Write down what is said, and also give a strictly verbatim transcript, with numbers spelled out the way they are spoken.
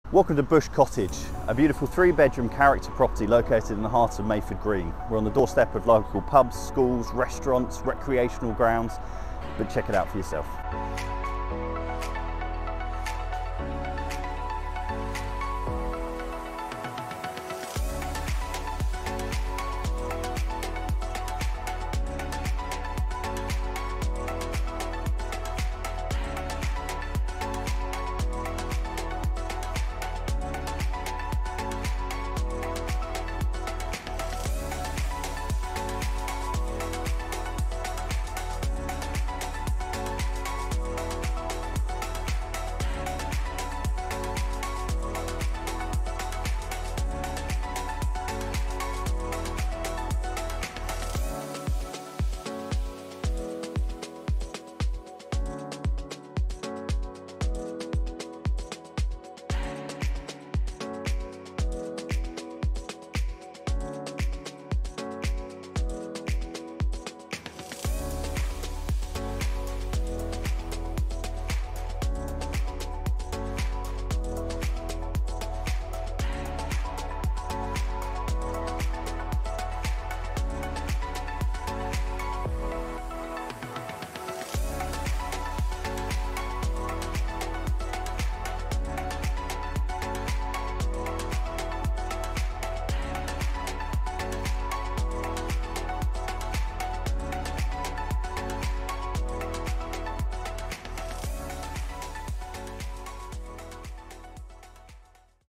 Welcome to Bush Cottage, a beautiful three bedroom character property located in the heart of Mayford Green. We're on the doorstep of local pubs, schools, restaurants, recreational grounds, but check it out for yourself.